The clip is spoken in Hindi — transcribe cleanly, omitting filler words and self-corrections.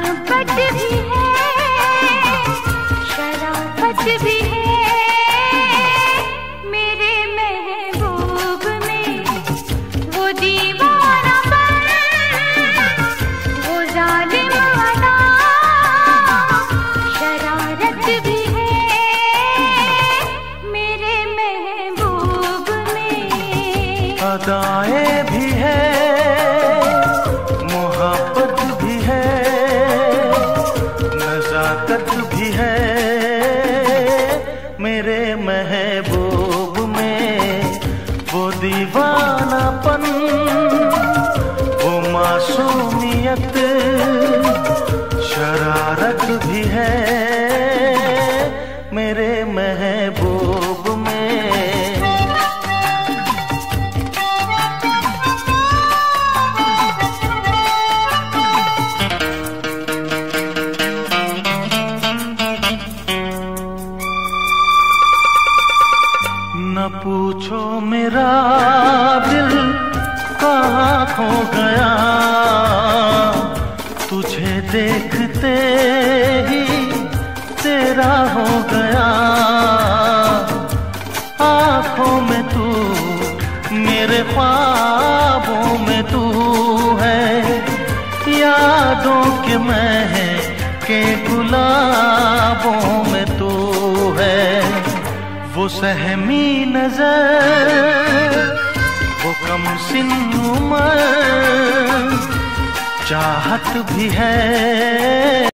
मोहब्बत भी है, शराफत भी है मेरे महबूब में। वो दीवानापन, वो जालिम अदा, शरारत भी है मेरे महबूब में। अदाएं भी है, मोहब्बत भी है, नजाकत भी है मेरे महबूब में। वो दीवानापन, वो मासूमियत, शरारत भी है मेरे महबूब में। न पूछो मेरा दिल कहाँ खो गया, तुझे देखते ही तेरा हो गया। आँखों में तू, मेरे ख्वाबों में तू है, यादों के महके गुलाबों में तू है। वो सहमी नजर, वो कम सिन उम्र, चाहत भी है।